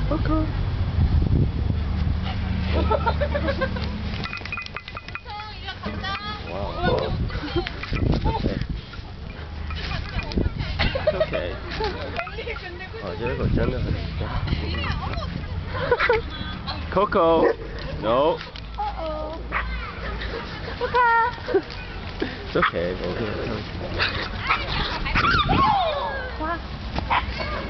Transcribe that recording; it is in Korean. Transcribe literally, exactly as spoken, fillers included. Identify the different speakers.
Speaker 1: Coco. Wow. Okay. 어제 거잖아. Coco. No.
Speaker 2: Uh-oh. Coco.
Speaker 1: It's okay. Okay.